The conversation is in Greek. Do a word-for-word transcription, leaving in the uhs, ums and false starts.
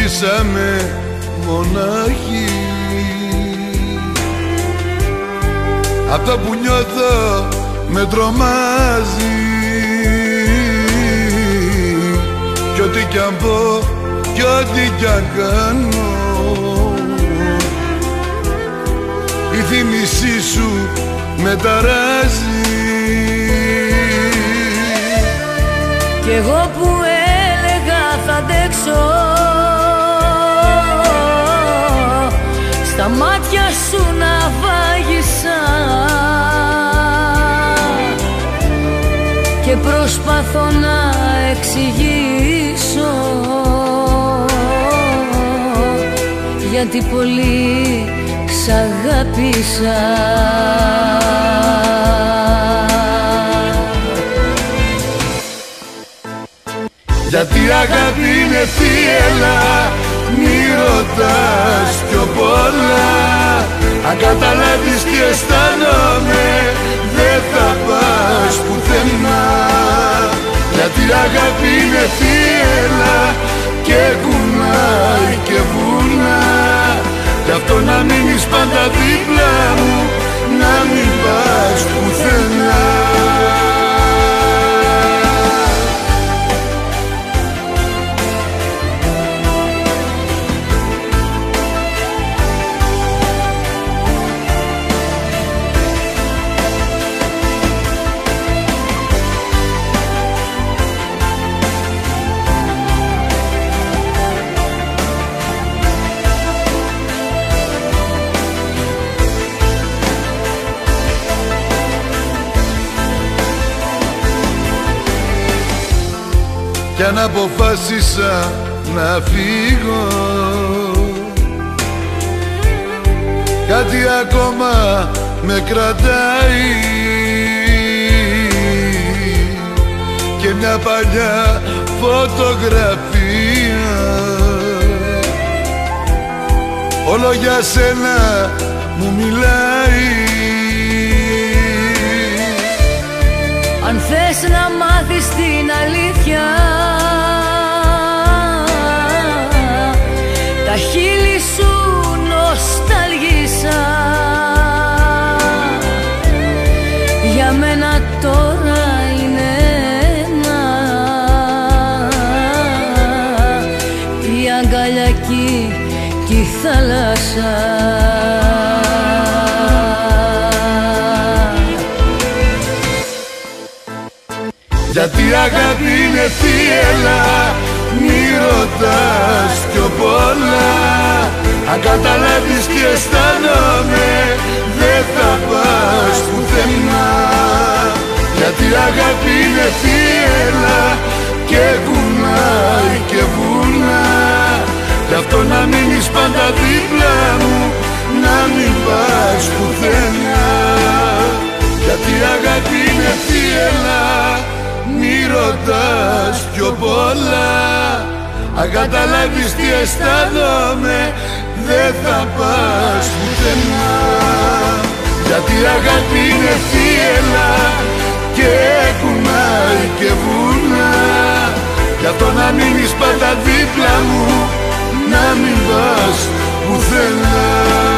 ζήσαμε μονάχοι. Αυτό που νιώθω με τρομάζει, κι ό,τι κι αν πω, κι ό,τι κι αν κάνω, η θύμησή σου με ταράζει. Κι εγώ που έλεγα θα αντέξω, στα μάτια σου να βάγισα και προσπαθώ να εξηγήσω, γιατί πολύ σ' αγάπησα. Γιατί αγάπη είναι θύελα, μη ρωτάς πιο πολλά. Αν καταλάβεις τι αισθάνομαι, δεν θα πας πουθενά. Γιατί αγάπη είναι θύελα και κουνάει και βουνά, γι' αυτό να μείνεις πάντα δίπλα μου, να μην πας πουθενά. Κι αν αποφάσισα να φύγω, κάτι ακόμα με κρατάει και μια παλιά φωτογραφία, όλο για σένα μου μιλάει. Αν θες να μάθεις την αλήθεια, τα χείλη σου νοσταλγίσα. Για μένα τώρα είναι ένα, η αγκαλιά κι η θάλασσα. Γιατί αγάπη είναι θύελα, μη ρωτάς πιο πολλά. Αν καταλάβεις τι αισθάνομαι, δεν θα πας πουθενά. Γιατί αγάπη είναι θύελα και κουνάει και βουνά, γι' αυτό να μείνεις πάντα δίπλα μου, να μην πας πουθενά. Γιατί αγάπη είναι θύελα, μη ρωτάς πιο πολλά. Αν καταλάβεις τι αισθάνομαι, δεν θα πας πουθενά. Γιατί αγάπη είναι θύελα και κουνάει και βουνά, γι' αυτό να μείνεις πάντα δίπλα μου, να μην πας πουθενά.